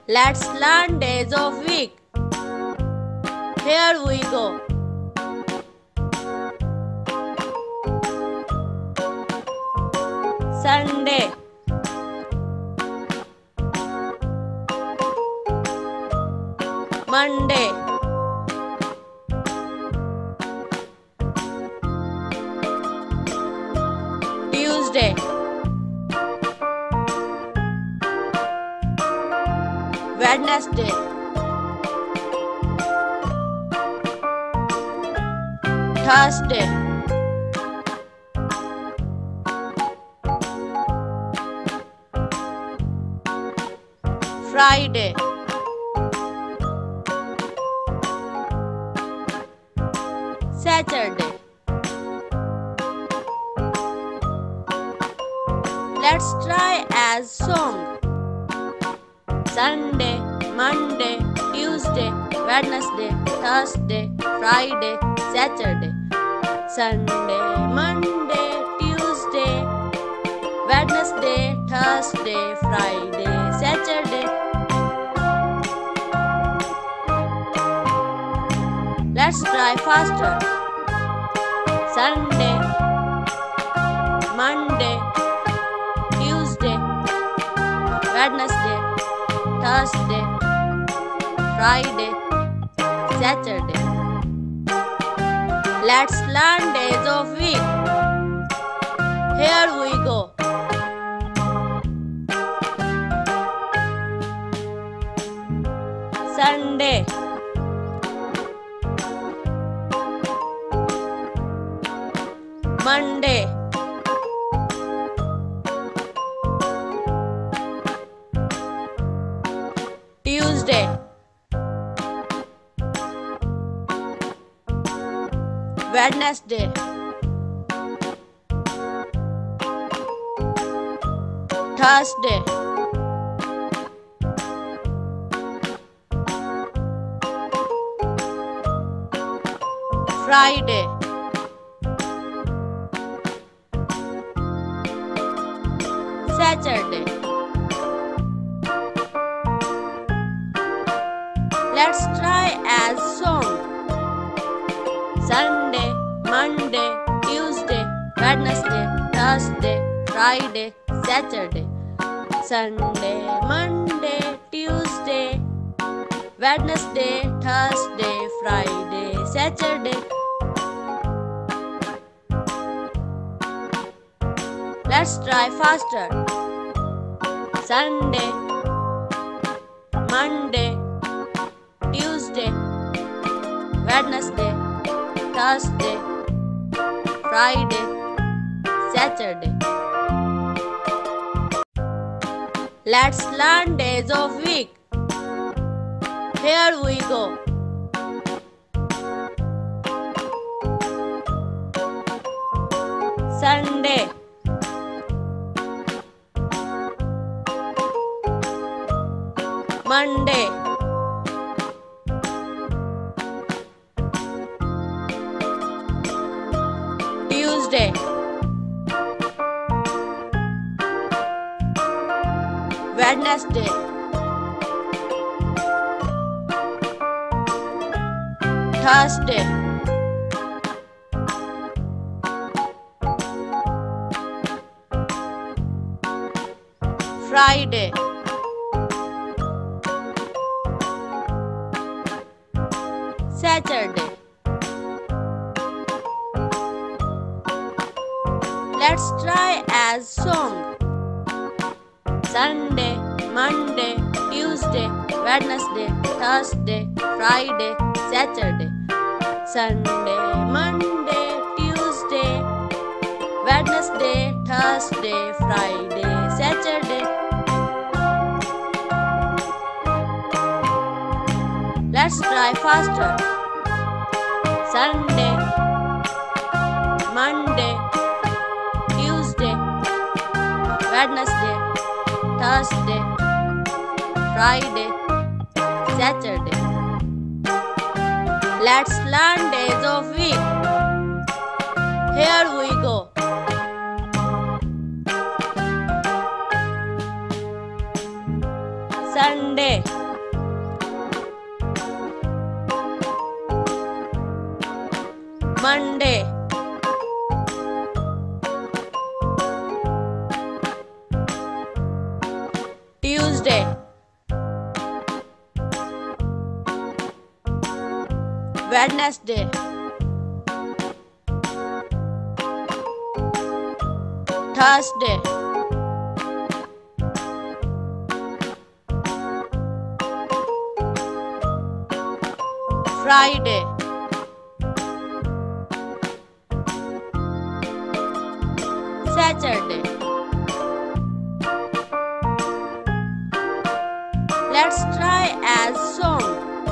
Let's learn days of week. Here we go. Sunday, Monday, Tuesday, Wednesday, Thursday, Friday, Saturday. Let's try as song. Sunday, Monday, Tuesday, Wednesday, Thursday, Friday, Saturday. Sunday, Monday, Tuesday, Wednesday, Thursday, Friday, Saturday. Let's try faster. Sunday, Monday, Tuesday, Wednesday, Thursday, Friday, Saturday. Let's learn days of week. Here we go. Sunday, Monday, Tuesday, Wednesday, Thursday, Friday, Saturday. Let's try as song. Sunday, Monday, Tuesday, Wednesday, Thursday, Friday, Saturday. Sunday, Monday, Tuesday, Wednesday, Thursday, Friday, Saturday. Let's try faster. Sunday, Monday, Tuesday, Wednesday, Thursday, Friday, Saturday. Let's learn days of week. Here we go. Sunday, Monday, Tuesday, Wednesday, Thursday, Friday, Saturday. Let's try as song. Sunday, Monday, Tuesday, Wednesday, Thursday, Friday, Saturday. Sunday, Monday, Tuesday, Wednesday, Thursday, Friday, Saturday. Let's try faster. Sunday, Monday, Tuesday, Wednesday, Thursday, Friday, Saturday. Let's learn days of week. Here we go. Sunday, Monday, Tuesday, Wednesday, Thursday, Friday, Saturday. Let's try as song.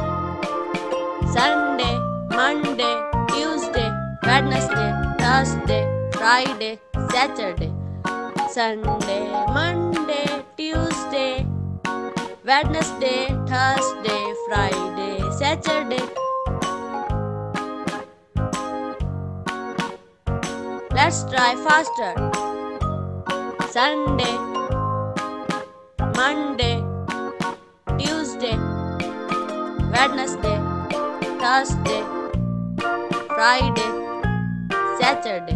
Sunday, Monday, Tuesday, Wednesday, Thursday, Friday, Saturday. Sunday, Monday, Tuesday, Wednesday, Thursday, Friday, Saturday. Let's try faster. Sunday, Monday, Tuesday, Wednesday, Thursday, Friday, Saturday.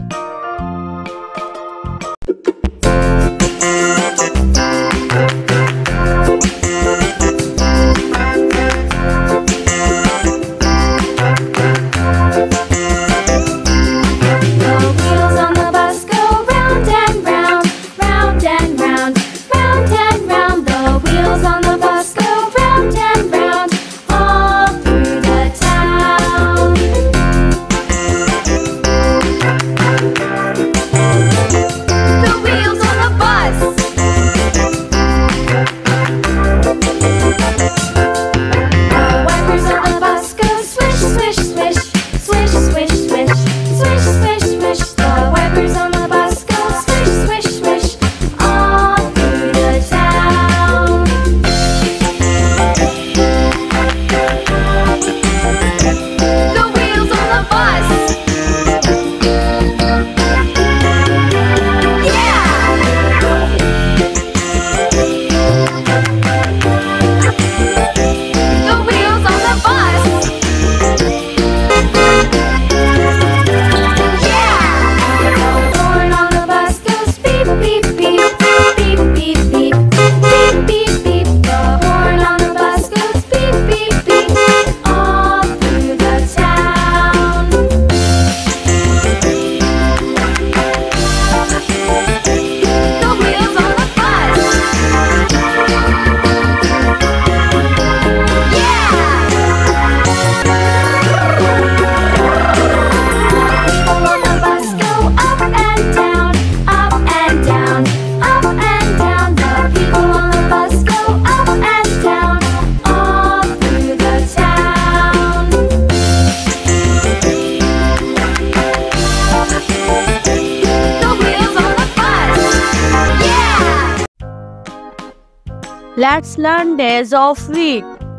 Let's learn days of week.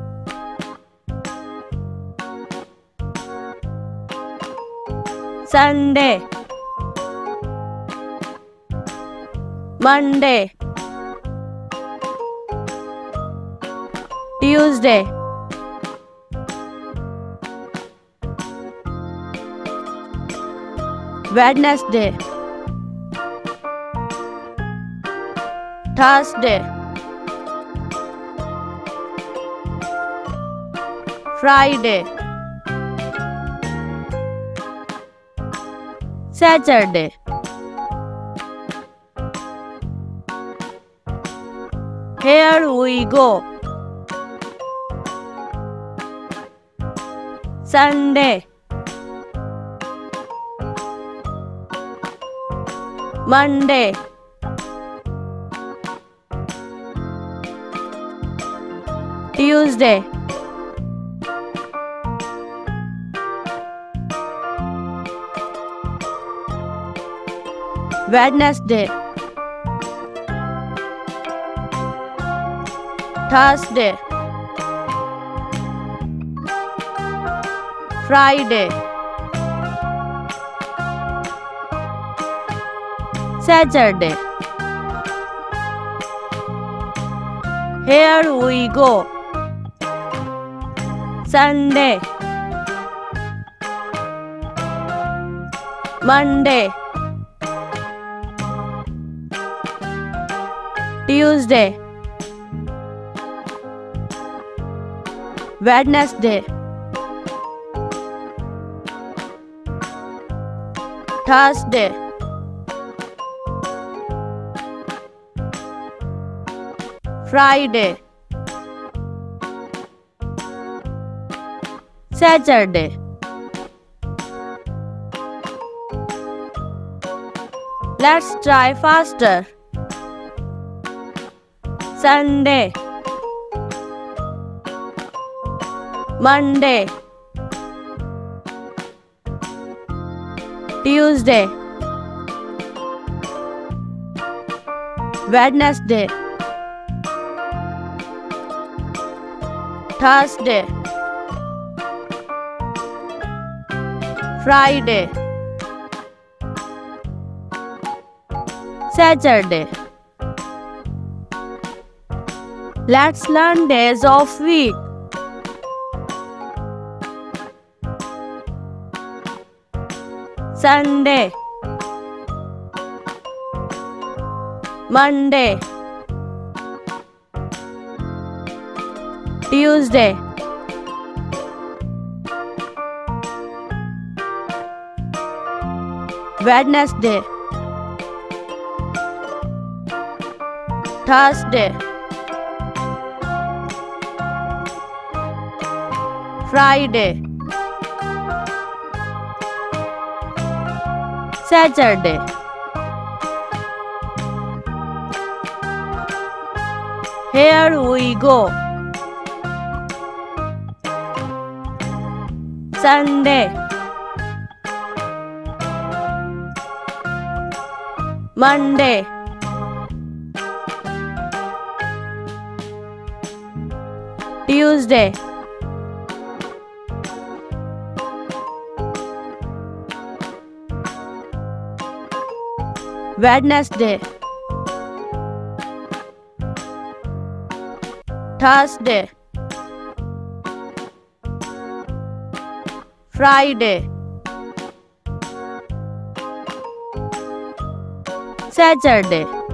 Sunday, Monday, Tuesday, Wednesday, Thursday, Friday, Saturday. Here we go. Sunday, Monday, Tuesday, Wednesday, Thursday, Friday, Saturday. Here we go. Sunday, Monday, Tuesday, Wednesday, Thursday, Friday, Saturday. Let's try faster. Sunday, Monday, Tuesday, Wednesday, Thursday, Friday, Saturday. Let's learn days of week. Sunday, Monday, Tuesday, Wednesday, Thursday, Friday, Saturday. Here we go. Sunday, Monday, Tuesday, Wednesday, Thursday, Friday, Saturday.